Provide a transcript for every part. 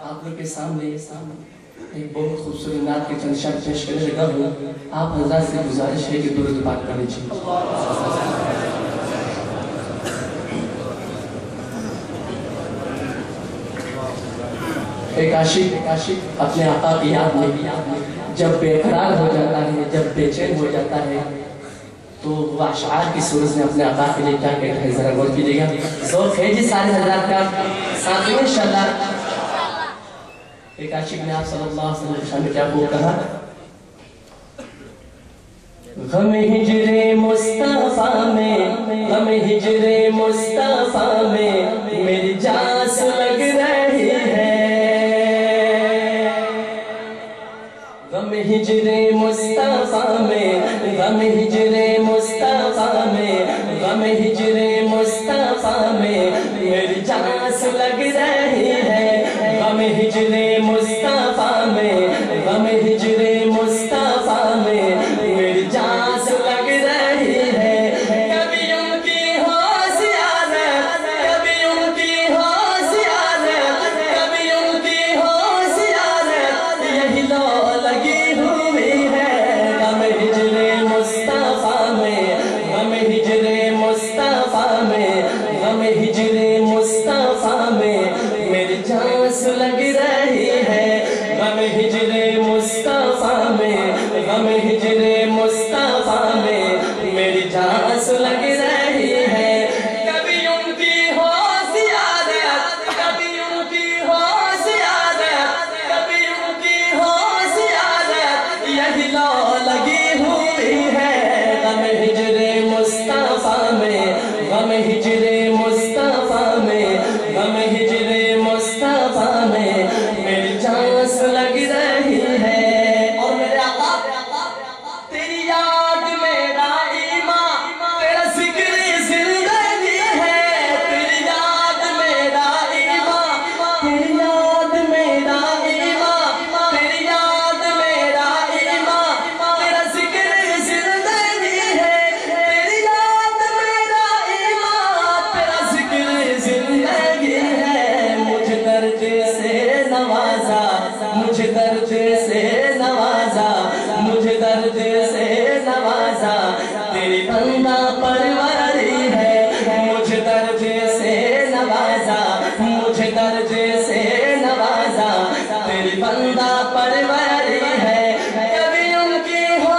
آپ لوگ کے سامنے ایک بہت خوبصورت نعت کے چند شعر پیش کرنے لگا ہوں. آپ حضرات سے گزارش ہے کہ درود پاک کر لیجیے. ایک عاشق اپنے آقا کی یاد میں جب بے قرار ہو جاتا ہے، جب بے چین ہو جاتا ہے، تو وہ اشعار کی صورت میں اپنے آقا کے لیے کیا کہتا ہے، ذرا غور کیجیے گا. ذوق ہے جی سارے حضرات کا ساتھ میں انشاءاللہ. ایک عاشق نے آپ صلی اللہ علیہ وسلم کے شان میں کیا وہ کہا، غم ہجر مصطفیٰ میں، غم ہجر مصطفیٰ میں میری جاس لگ رہی ہے. غم ہجر مصطفیٰ میں، غم ہجر مصطفیٰ میں، غم ہجر مصطفیٰ میں میری جاس لگ رہی ہے. غم ہجر مصطفیٰ میں، غم ہجر مصطفیٰ میں میری جاس لگ رہی ہے. کبھی ان کی ہو زیارت، کبھی ان کی ہو زیارت، کبھی ان کی ہو زیارت، یہی لو لگی ہوئی ہے. غم ہجر مصطفیٰ میں، غم ہجر مصطفیٰ میں، غم ہجر مصطفیٰ میں میری جاس لگ رہی ہے. غم ہجر مصطفیٰ میں، غم ہجر مصطفیٰ میں میری جاس لگ رہی ہے. کبھی ان کی ہو زیارت، کبھی ان کی ہو زیارت، کبھی ان کی ہو زیارت، یہی لو لگی ہوئی ہے. غم ہجر مصطفیٰ میں، غم ہجر مصطفیٰ میں، غم ہجر مصطفیٰ میں میری جاس لگ رہی ہے. اور میرے آقا تیری یاد میرا ایمان، تیرا ذکر زندگی ہے. تیری یاد میرا ایمان، تیری یاد میرا ایمان، تیری یاد میرا ایمان، تیرا ذکر زندگی ہے. تیری یاد میرا ایمان، تیرا ذکر زندگی ہے. مجھے درد سے نوازا، مجھے درد سے نوازا، مجھے درد سے نوازا، تیری بندہ پروری ہے. مجھے درد سے نوازا، مجھے درد سے نوازا، تیری بندہ پروری ہے. کبھی ان کی ہو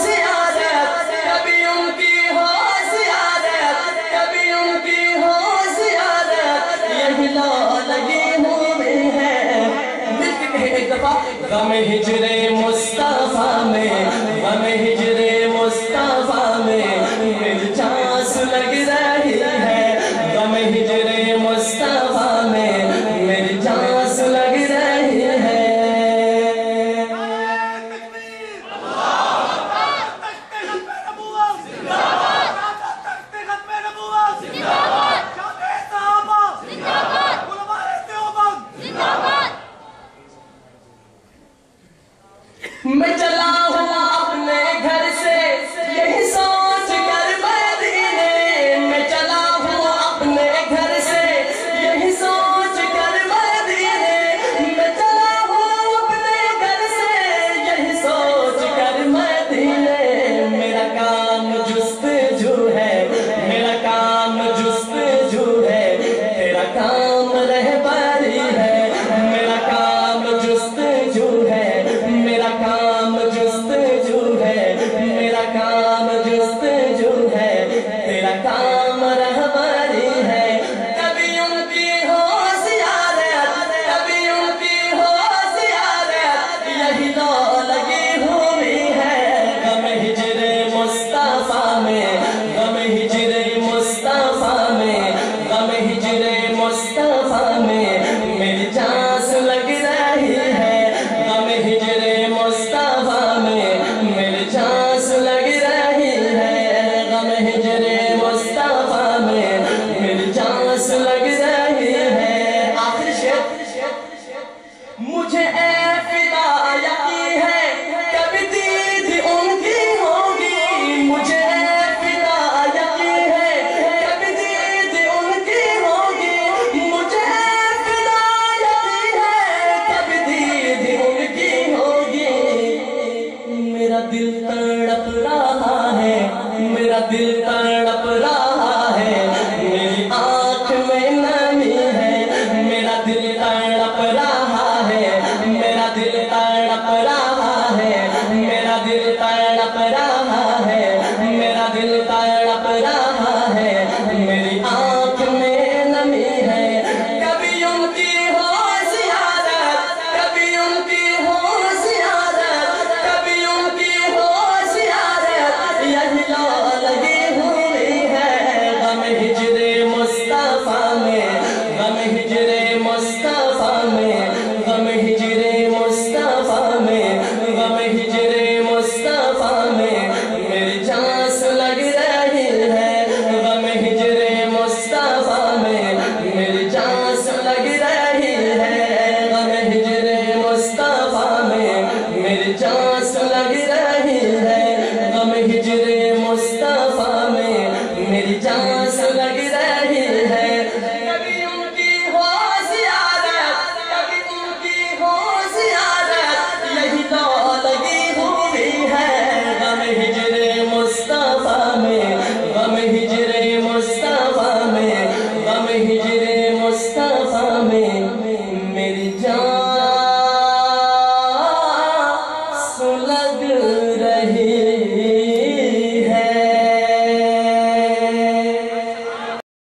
زیارت، کبھی ان کی ہو زیارت، کبھی ان کی ہو زیارت، یہی لو لگی ہوئی ہے. مل کے کہیں ایک دفعہ، غم ہجر مصطفیٰ میں، غم ہجر مصطفیٰ میں میری جاس لگ رہی ہے. غم ہجر مصطفیٰ میں میری جاس لگ رہی ہے. میں چلا ہوں اپنے گھر سے یہی سوچ کر مدینے، میں چلا ہوں اپنے گھر سے یہی سوچ کر مدینے، میں چلا ہوں اپنے گھر سے یہی سوچ کر مدینے. میرا کام جستجو ہے، میرا کام جستجو ہے، تیرا کام رہبری ہے. میرا کام جستجو ہے، میرا کام جستجو ہے، میرا کام جستجو ہے، تیرا کام رہبری ہے. کبھی ان کی ہو زیارت، کبھی ان کی ہو زیارت، یہی لو لگی ہوئی ہے. غم ہجر مصطفیٰ میں، غم ہجر مصطفیٰ میں، غم ہجر مصطفیٰ میں میری جاس لگ رہی ہے. غم ہجر مصطفیٰ میں میری جاس لگ رہی ہے. غم ہجر مصطفیٰ میں میری جاس لگ رہی ہے. آخر شعر، مجھے اے فدا یقین ہے کبھی دید ان کی ہوگی. مجھے اے فدا یقین ہے کبھی دید ان کی ہوگی. مجھے اے فدا یقین ہے پیاس لگ رہے